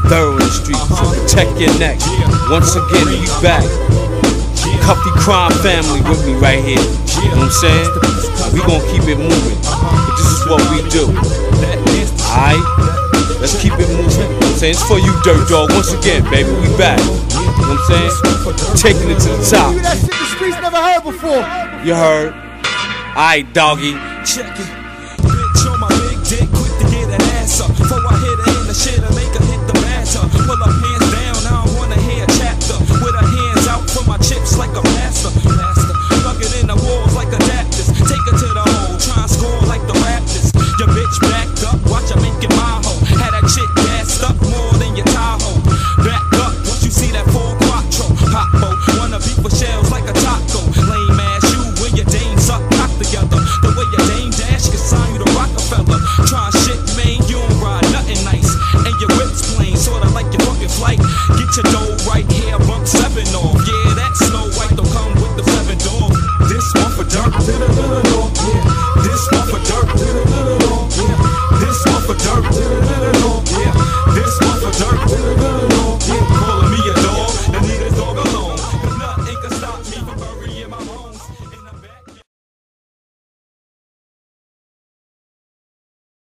thorough in the streets, so protect your neck. Once again, we back. Cuffy Crime family with me right here. You know what I'm saying? We gon' keep it moving, but this is what we do. Alright? Let's keep it moving. You know what I'm saying? It's for you, Dirt Dog. Once again, baby, we back. You know what I'm saying? Taking it to the top. That shit the streets never heard before. You heard? Alright, doggy. Check it. Bitch on my big dick, quick to get an ass up. Before I hit her in the shit, I make her hit the bathtub. Pull her hands down, I don't wanna hear a chapter. With her hands out for my chips like a pastor. Plug it in the walls like adapters. Take her to the hole, try and score like the Raptors. Your bitch backed up, watch her make it my hoe. Had that chick gassed up more than your Tahoe. Back up, once you see that full quattro. Pop-o, wanna beat for shells like a taco. Lame ass you when your dame suck cock together. The way your dame dash can sign you to Rockefeller. Try shit, man, you don't ride nothing nice. And your whip's plain, sorta like your fucking flight. Get your dough right here.